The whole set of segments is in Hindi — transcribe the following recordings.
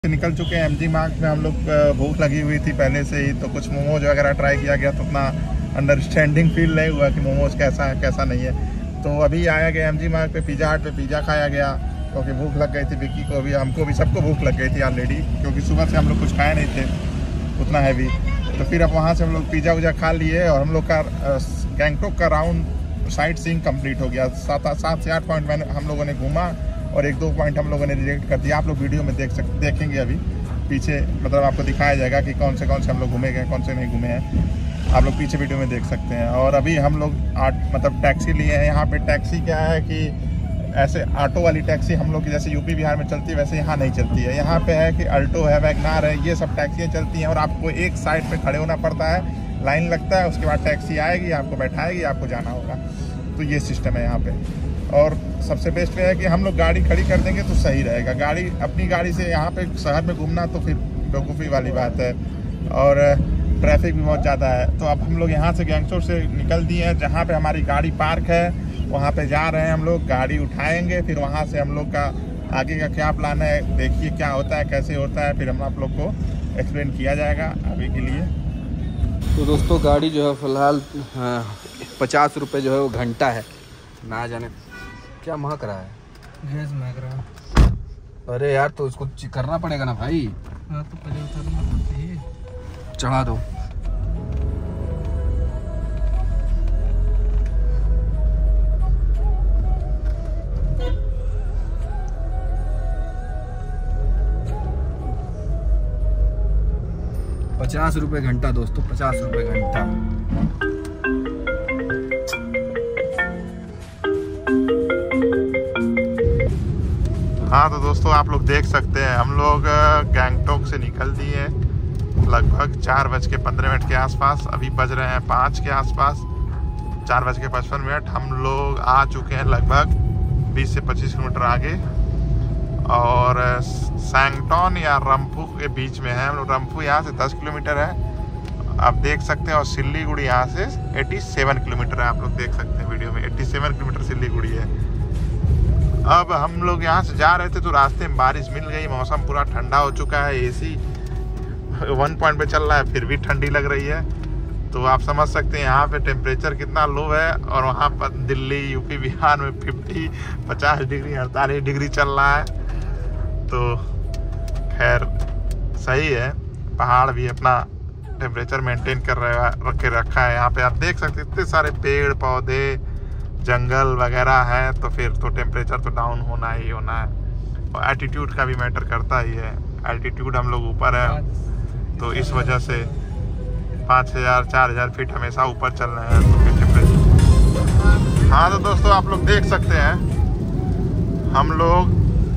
निकल चुके हैं एमजी मार्ग में। हम लोग भूख लगी हुई थी पहले से ही, तो कुछ मोमोज वगैरह ट्राई किया गया, तो उतना अंडरस्टैंडिंग फील नहीं हुआ कि मोमोज कैसा है कैसा नहीं है। तो अभी आया गया एमजी मार्ग पे, पिज़्ज़ा हट पे पिज़्ज़ा खाया गया क्योंकि भूख लग गई थी। विक्की को भी, हमको भी, सबको भूख लग गई थी ऑलरेडी, क्योंकि सुबह से हम लोग कुछ खाए नहीं थे उतना हैवी। तो फिर अब वहाँ से हम लोग पिज़्ज़ा उज़्ज़ा खा लिए और हम लोग का गैंगटॉक का राउंड साइट सीइंग कंप्लीट हो गया। 7 से 8 पॉइंट हम लोगों ने घूमा और 1-2 पॉइंट हम लोगों ने रिजेक्ट कर दिया। आप लोग वीडियो में देखेंगे अभी पीछे, मतलब आपको दिखाया जाएगा कि कौन से हम लोग घूमे गए, कौन से नहीं घूमे हैं। आप लोग पीछे वीडियो में देख सकते हैं। और अभी हम लोग मतलब टैक्सी लिए हैं। यहाँ पे टैक्सी क्या है कि ऐसे ऑटो वाली टैक्सी हम लोग की जैसे यूपी बिहार में चलती है वैसे यहाँ नहीं चलती है। यहाँ पे है कि अल्टो है, वैगनार है, ये सब टैक्सियाँ चलती हैं और आपको एक साइड पे खड़े होना पड़ता है, लाइन लगता है, उसके बाद टैक्सी आएगी, आपको बैठाएगी, आपको जाना होगा। तो ये सिस्टम है यहाँ पे। और सबसे बेस्ट है कि हम लोग गाड़ी खड़ी कर देंगे तो सही रहेगा। गाड़ी, अपनी गाड़ी से यहाँ पे शहर में घूमना तो फिर बेवकूफ़ी वाली बात है और ट्रैफिक भी बहुत ज़्यादा है। तो अब हम लोग यहाँ से गैंगटॉक से निकल दिए हैं, जहाँ पे हमारी गाड़ी पार्क है वहाँ पे जा रहे हैं हम लोग। गाड़ी उठाएंगे, फिर वहाँ से हम लोग का आगे का क्या प्लान है, देखिए क्या होता है, कैसे होता है, फिर हम आप लोग को एक्सप्लेन किया जाएगा अभी के लिए। तो दोस्तों गाड़ी जो है फ़िलहाल 50 रुपये जो है वो घंटा है। ना जाने क्या महक रहा है, गैस महक रहा है। अरे यार तो उसको करना पड़ेगा ना भाई। हाँ तो पहले उतारना पड़ती है, चढ़ा दो। ₹50 घंटा दोस्तों, ₹50 घंटा। हाँ तो दोस्तों आप लोग देख सकते हैं हम लोग गैंगटॉक से निकल दिए लगभग 4:15 के आसपास। अभी बज रहे हैं 5 के आसपास, 4:55। हम लोग आ चुके हैं लगभग 20 से 25 किलोमीटर आगे और सैंगटॉन या रंफू के बीच में है। हम लोग रंफू यहाँ से 10 किलोमीटर है आप देख सकते हैं, और सिल्लीगुड़ी यहाँ से 87 किलोमीटर है। आप लोग देख सकते हैं वीडियो में 87 किलोमीटर सिल्लीगुड़ी है। अब हम लोग यहाँ से जा रहे थे तो रास्ते में बारिश मिल गई, मौसम पूरा ठंडा हो चुका है, एसी 1 पॉइंट पे चल रहा है, फिर भी ठंडी लग रही है। तो आप समझ सकते हैं यहाँ पे टेम्परेचर कितना लो है। और वहाँ पर दिल्ली, यूपी, बिहार में 50, 50 डिग्री, 48 डिग्री चल रहा है। तो खैर सही है, पहाड़ भी अपना टेम्परेचर मेंटेन कर रखा है। यहाँ पे आप देख सकते हैं इतने सारे पेड़ पौधे, जंगल वगैरह है, तो फिर तो टेम्परेचर तो डाउन होना ही होना है। और एल्टीट्यूड का भी मैटर करता ही है। एल्टीट्यूड हम लोग ऊपर है तो इस वजह से 5000 4000 फीट हमेशा ऊपर चल रहे हैं, तो फिर टेम्परेचर। हाँ तो दोस्तों आप लोग देख सकते हैं हम लोग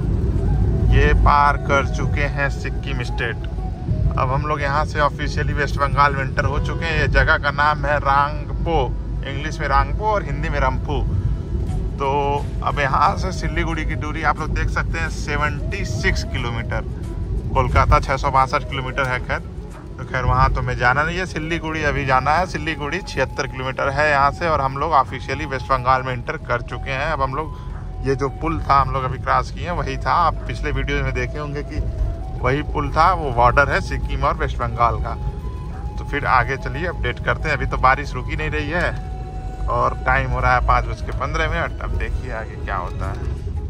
ये पार कर चुके हैं सिक्किम स्टेट। अब हम लोग यहाँ से ऑफिशियली वेस्ट बंगाल में एंटर हो चुके हैं। ये जगह का नाम है रांगपो, इंग्लिश में रांगपो और हिंदी में रंफू। तो अब यहाँ से सिल्लीगुड़ी की दूरी आप लोग देख सकते हैं 76 किलोमीटर। कोलकाता 662 किलोमीटर है। खैर तो खैर वहाँ तो मैं जाना नहीं है, सिल्लीगुड़ी अभी जाना है। सिल्लीगुड़ी 76 किलोमीटर है यहाँ से और हम लोग ऑफिशियली वेस्ट बंगाल में एंटर कर चुके हैं। अब हम लोग ये जो पुल था हम लोग अभी क्रॉस किए हैं वही था। आप पिछले वीडियो में देखे होंगे कि वही पुल था, वो बॉर्डर है सिक्किम और वेस्ट बंगाल का। तो फिर आगे चलिए अपडेट करते हैं। अभी तो बारिश रुकी नहीं रही है और टाइम हो रहा है 5:15। अब देखिए आगे क्या होता है।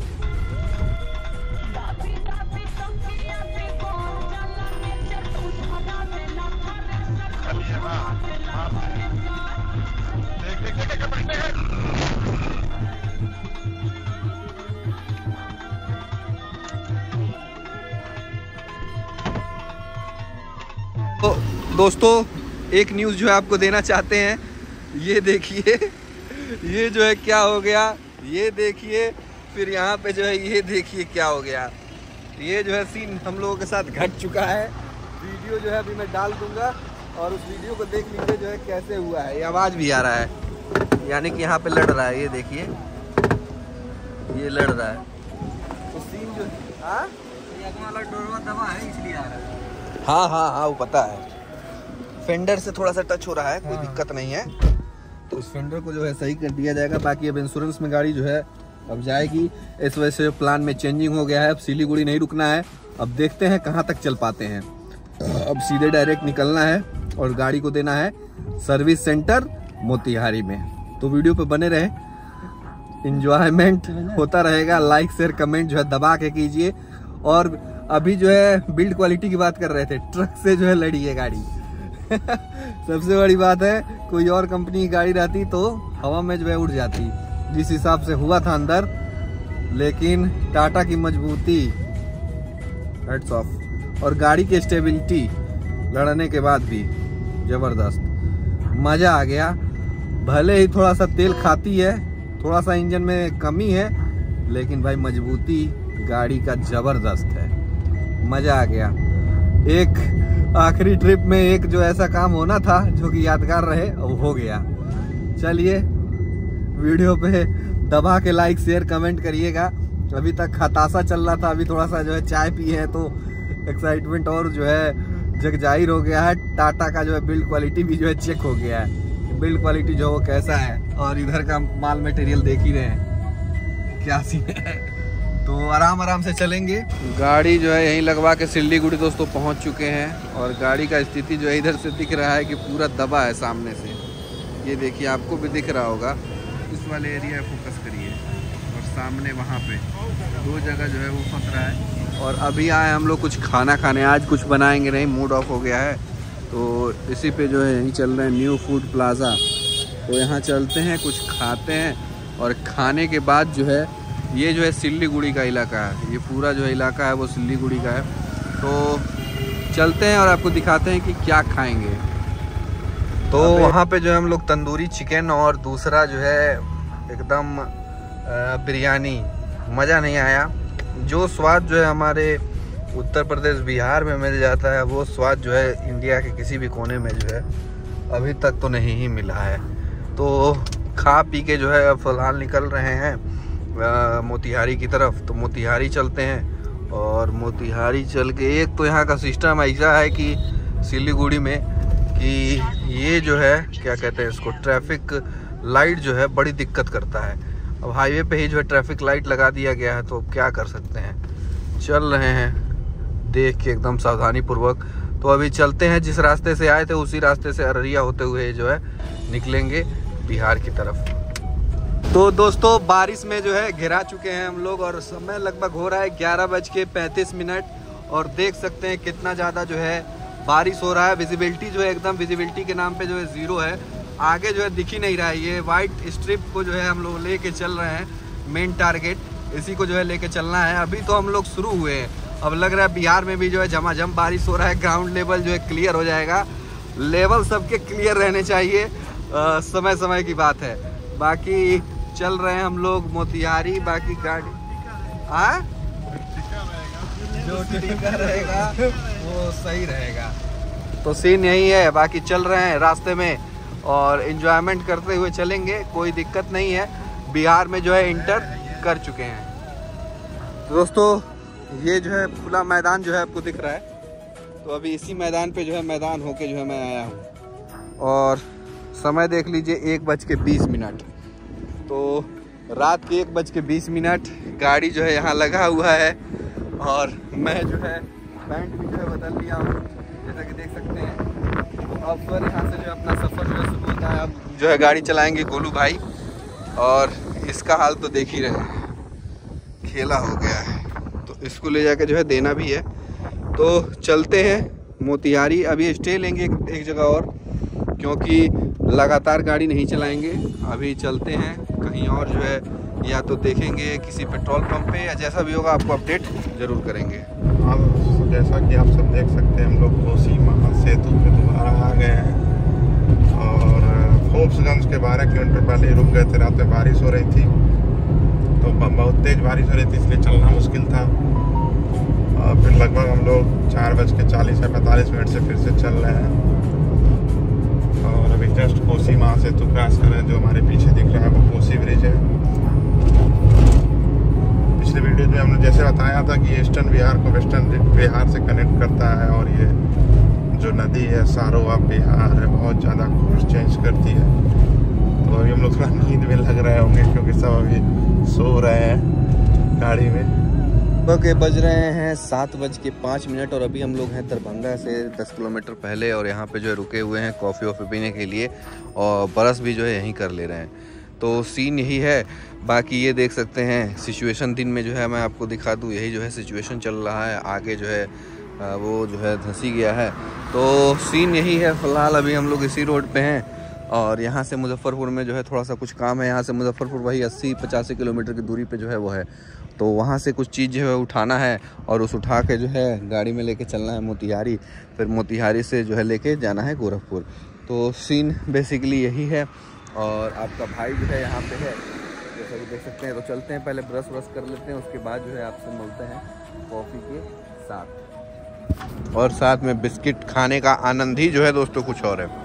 तो दोस्तों एक न्यूज़ जो है आपको देना चाहते हैं। ये देखिए ये जो है क्या हो गया, ये देखिए। फिर यहाँ पे जो है ये देखिए क्या हो गया। ये जो है सीन हम लोगों के साथ घट चुका है। वीडियो जो है अभी मैं डाल दूंगा और उस वीडियो को देख लीजिए जो है कैसे हुआ है। ये आवाज़ भी आ रहा है, यानी कि यहाँ पे लड़ रहा है। ये देखिए ये लड़ रहा है। तो सीन जो दबा है इसलिए आ रहा है। हाँ वो पता है। फेंडर से थोड़ा सा टच हो रहा है, कोई दिक्कत नहीं है। तो उस फेंडर को जो है सही कर दिया जाएगा। बाकी अब इंश्योरेंस में गाड़ी जो है अब जाएगी। इस वजह से प्लान में चेंजिंग हो गया है, अब सिलीगुड़ी नहीं रुकना है, अब देखते हैं कहाँ तक चल पाते हैं। अब सीधे डायरेक्ट निकलना है और गाड़ी को देना है सर्विस सेंटर मोतिहारी में। तो वीडियो पे बने रहे, इंजॉयमेंट होता रहेगा। लाइक शेयर कमेंट जो है दबा के कीजिए। और अभी जो है बिल्ड क्वालिटी की बात कर रहे थे, ट्रक से जो है लड़ी है गाड़ी। सबसे बड़ी बात है, कोई और कंपनी की गाड़ी रहती तो हवा में जो है उड़ जाती, जिस हिसाब से हुआ था अंदर। लेकिन टाटा की मजबूती, हेड्स ऑफ, और गाड़ी की स्टेबिलिटी लड़ने के बाद भी जबरदस्त, मजा आ गया। भले ही थोड़ा सा तेल खाती है, थोड़ा सा इंजन में कमी है, लेकिन भाई मजबूती गाड़ी का जबरदस्त है, मजा आ गया। एक आखिरी ट्रिप में एक जो ऐसा काम होना था जो कि यादगार रहे, वो हो गया। चलिए वीडियो पे दबा के लाइक शेयर कमेंट करिएगा। अभी तक खतासा चल रहा था, अभी थोड़ा सा जो है चाय पिए हैं तो एक्साइटमेंट और जो है जगजाहिर हो गया है। टाटा का जो है बिल्ड क्वालिटी भी जो है चेक हो गया है, बिल्ड क्वालिटी जो वो कैसा है। और इधर का माल मटेरियल देख ही रहे हैं क्या सीन है। तो आराम से चलेंगे। गाड़ी जो है यहीं लगवा के सिल्लीगुड़ी दोस्तों पहुंच चुके हैं। और गाड़ी का स्थिति जो है इधर से दिख रहा है कि पूरा दबा है सामने से। ये देखिए, आपको भी दिख रहा होगा। इस वाले एरिया फोकस करिए, और सामने वहाँ पे 2 जगह जो है वो फंस रहा है। और अभी आए हम लोग कुछ खाना खाने, आज कुछ बनाएंगे नहीं, मूड ऑफ हो गया है। तो इसी पे जो है यहीं चल रहे हैं न्यू फूड प्लाज़ा। तो यहाँ चलते हैं, कुछ खाते हैं, और खाने के बाद जो है ये जो है सिल्लीगुड़ी का इलाका है, ये पूरा जो इलाका है वो सिल्लीगुड़ी का है। तो चलते हैं और आपको दिखाते हैं कि क्या खाएंगे। तो वहाँ पे जो है हम लोग तंदूरी चिकन और दूसरा जो है एकदम बिरयानी, मज़ा नहीं आया। जो स्वाद जो है हमारे उत्तर प्रदेश बिहार में मिल जाता है, वो स्वाद जो है इंडिया के किसी भी कोने में जो है अभी तक तो नहीं ही मिला है। तो खा पी के जो है फिलहाल निकल रहे हैं मोतिहारी की तरफ। तो मोतिहारी चलते हैं, और मोतिहारी चल के एक तो यहाँ का सिस्टम ऐसा है कि सिल्लीगुड़ी में कि ये जो है क्या कहते हैं इसको, ट्रैफिक लाइट जो है बड़ी दिक्कत करता है। अब हाईवे पे ही जो है ट्रैफिक लाइट लगा दिया गया है, तो क्या कर सकते हैं, चल रहे हैं देख के एकदम सावधानी पूर्वक। तो अभी चलते हैं, जिस रास्ते से आए थे उसी रास्ते से अररिया होते हुए जो है निकलेंगे बिहार की तरफ। तो दोस्तों बारिश में जो है घिरा चुके हैं हम लोग, और समय लगभग हो रहा है 11:35। और देख सकते हैं कितना ज़्यादा जो है बारिश हो रहा है। विजिबिलिटी जो है एकदम, विजिबिलिटी के नाम पे जो है 0 है, आगे जो है दिख ही नहीं रहा है। ये वाइट स्ट्रिप को जो है हम लोग लेके चल रहे हैं, मेन टारगेट इसी को जो है लेके चलना है। अभी तो हम लोग शुरू हुए हैं, अब लग रहा है बिहार में भी जो है झमाझम बारिश हो रहा है। ग्राउंड लेवल जो है क्लियर हो जाएगा। लेवल सबके क्लियर रहने चाहिए, समय समय की बात है। बाकी चल रहे हैं हम लोग मोतिहारी। बाकी गाड़ी जो टीका रहेगा वो सही रहेगा। तो सीन यही है। बाकी चल रहे हैं रास्ते में और एंजॉयमेंट करते हुए चलेंगे, कोई दिक्कत नहीं है। बिहार में जो है इंटर कर चुके हैं। तो दोस्तों ये जो है खुला मैदान जो है आपको दिख रहा है, तो अभी इसी मैदान पे जो है मैदान होके जो है मैं आया हूँ। और समय देख लीजिए 1:20। तो रात के 1:20 गाड़ी जो है यहाँ लगा हुआ है। और मैं जो है पैंट भी जो है बदल लिया हूँ, जैसा कि देख सकते हैं। तो अब फिर यहाँ से जो है अपना सफ़र जो है शुरू होता है। अब जो है गाड़ी चलाएंगे गोलू भाई, और इसका हाल तो देख ही रहे हैं, खेला हो गया है। तो इसको ले जाकर जो है देना भी है। तो चलते हैं मोतिहारी। अभी स्टे लेंगे एक जगह और, क्योंकि लगातार गाड़ी नहीं चलाएंगे। अभी चलते हैं कहीं और जो है, या तो देखेंगे किसी पेट्रोल पंप पे, या जैसा भी होगा आपको अपडेट ज़रूर करेंगे। अब जैसा कि आप सब देख सकते हैं, हम लोग कोसी महासेतु पे दोबारा आ गए हैं। और फोर्ब्सगंज के 12 किलोमीटर पहले रुक गए थे। रात में बारिश हो रही थी, तो बहुत तेज़ बारिश हो रही थी, इसलिए चलना मुश्किल था। और फिर लगभग हम लोग 4:40 या 45 से फिर से चल रहे हैं। और अभी जस्ट कोसी महासेतु क्रॉस कर रहे हैं। जो हमारे पीछे दिख रहा है वो कोसी ब्रिज है। पिछले वीडियो में हमने जैसे बताया था कि ईस्टर्न बिहार को वेस्टर्न बिहार से कनेक्ट करता है। और ये जो नदी है सारोवा बिहार है, बहुत ज़्यादा कोर्स चेंज करती है। तो अभी हम लोग थोड़ा नींद में लग रहे होंगे, क्योंकि सब अभी सो रहे हैं गाड़ी में। के बज रहे हैं 7:05 और अभी हम लोग हैं दरभंगा से 10 किलोमीटर पहले और यहाँ पे जो है रुके हुए हैं कॉफ़ी वॉफ़ी पीने के लिए और बरस भी जो है यहीं कर ले रहे हैं। तो सीन यही है। बाकी ये देख सकते हैं सिचुएशन दिन में जो है मैं आपको दिखा दूँ, यही जो है सिचुएशन चल रहा है। आगे जो है वो जो है धंसी गया है। तो सीन यही है। फ़िलहाल अभी हम लोग इसी रोड पे हैं और यहाँ से मुजफ्फरपुर में जो है थोड़ा सा कुछ काम है। यहाँ से मुजफ्फरपुर वही 80-85 किलोमीटर की दूरी पे जो है वो है। तो वहाँ से कुछ चीज़ जो है उठाना है और उस उठा के जो है गाड़ी में लेके चलना है मोतिहारी, फिर मोतिहारी से जो है लेके जाना है गोरखपुर। तो सीन बेसिकली यही है। और आपका भाई जो है यहाँ पे है जैसा कि देख सकते हैं। तो चलते हैं, पहले ब्रश व्रश कर लेते हैं, उसके बाद जो है आपसे मिलते हैं कॉफ़ी के साथ। और साथ में बिस्किट खाने का आनंद ही जो है दोस्तों कुछ और है।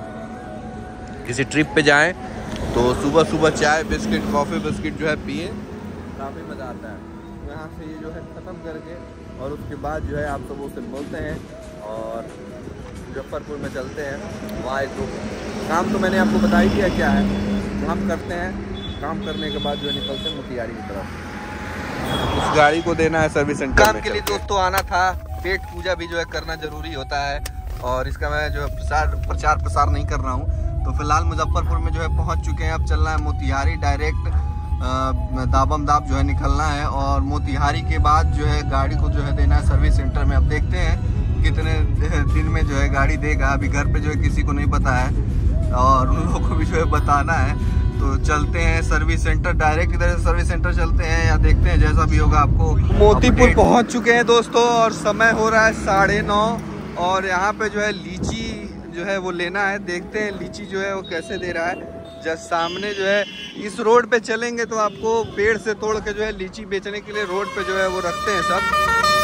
किसी ट्रिप पे जाएं तो सुबह सुबह चाय बिस्किट कॉफ़ी बिस्किट जो है पिए, काफ़ी मज़ा आता है। तो यहाँ से ये जो है ख़त्म करके और उसके बाद जो है आप सबों से मिलते हैं और मुजफ्फरपुर में चलते हैं। वहाँ तो काम तो मैंने आपको बता ही दिया क्या है, हम करते हैं। काम करने के बाद जो है निकलते हैं मोतिहारी की तरफ। उस गाड़ी को देना है सर्विस सेंटर। काम के लिए दोस्तों आना था। पेट पूजा भी जो है करना ज़रूरी होता है और इसका मैं जो है प्रचार प्रसार नहीं कर रहा हूँ। तो फिलहाल मुजफ्फरपुर में जो है पहुँच चुके हैं। अब चलना है मोतिहारी डायरेक्ट दाबम दाब जो है निकलना है और मोतिहारी के बाद जो है गाड़ी को जो है देना है सर्विस सेंटर में। अब देखते हैं कितने दिन में जो है गाड़ी देगा। अभी घर पे जो है किसी को नहीं पता है और उन लोगों को भी जो है बताना है। तो चलते हैं सर्विस सेंटर, डायरेक्ट इधर से सर्विस सेंटर चलते हैं या देखते हैं जैसा भी होगा आपको। मोतीपुर पहुंच चुके हैं दोस्तों और समय हो रहा है 9:30 और यहाँ पे जो है लीची जो है वो लेना है। देखते हैं लीची जो है वो कैसे दे रहा है। जस्ट सामने जो है इस रोड पे चलेंगे तो आपको पेड़ से तोड़ के जो है लीची बेचने के लिए रोड पे जो है वो रखते हैं सब।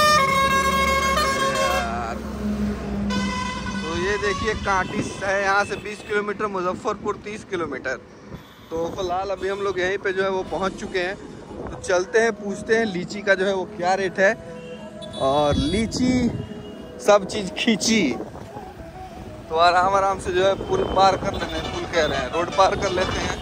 तो ये देखिए कांटी है, यहाँ से 20 किलोमीटर, मुजफ्फरपुर 30 किलोमीटर। तो फिलहाल अभी हम लोग यहीं पे जो है वो पहुंच चुके हैं। तो चलते हैं, पूछते हैं लीची का जो है वो क्या रेट है। और लीची सब चीज़ खींची तो आराम आराम से जो है पुल पार कर लेते हैं। पुल कह रहे हैं, रोड पार कर लेते हैं।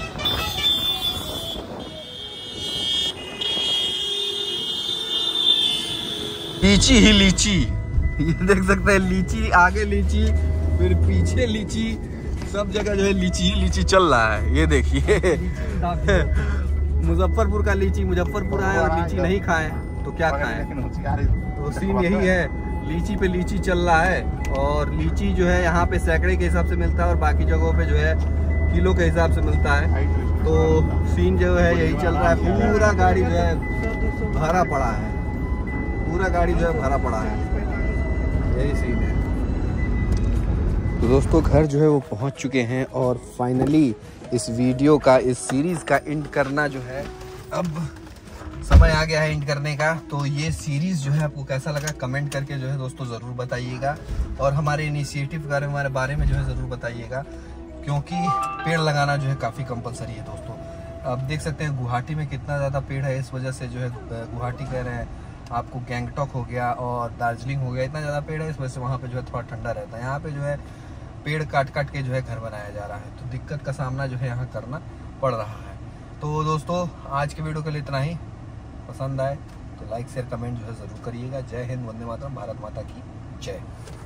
लीची ही लीची, ये देख सकते हैं लीची, आगे लीची फिर पीछे लीची, सब जगह जो है लीची ही लीची चल रहा है। ये देखिए मुजफ्फरपुर का लीची, मुजफ्फरपुर आए और लीची नहीं खाएं तो क्या खाएं। तो सीन यही है, लीची पे लीची चल रहा है। और लीची जो है यहाँ पे सैकड़े के हिसाब से मिलता है और बाकी जगहों पे जो है किलो के हिसाब से मिलता है। तो सीन जो है यही चल रहा है। पूरा गाड़ी जो है भरा पड़ा है, पूरा गाड़ी जो है भरा पड़ा है, यही सीन है। तो दोस्तों घर जो है वो पहुँच चुके हैं और फाइनली इस वीडियो का, इस सीरीज़ का एंड करना जो है अब समय आ गया है एंड करने का। तो ये सीरीज़ जो है आपको कैसा लगा कमेंट करके जो है दोस्तों ज़रूर बताइएगा और हमारे इनिशिएटिव के हमारे बारे में जो है ज़रूर बताइएगा, क्योंकि पेड़ लगाना जो है काफ़ी कंपलसरी है दोस्तों। अब देख सकते हैं गुवाहाटी में कितना ज़्यादा पेड़ है। इस वजह से जो है गुवाहाटी कह रहे हैं आपको, गैंगटॉक हो गया और दार्जिलिंग हो गया, इतना ज़्यादा पेड़ है, इस वजह से वहाँ पर जो है थोड़ा ठंडा रहता है। यहाँ पर जो है पेड़ काट काट के जो है घर बनाया जा रहा है, तो दिक्कत का सामना जो है यहाँ करना पड़ रहा है। तो दोस्तों आज के वीडियो के लिए इतना ही। पसंद आए तो लाइक शेयर कमेंट जो है ज़रूर करिएगा। जय हिंद, वंदे मातरम, भारत माता की जय।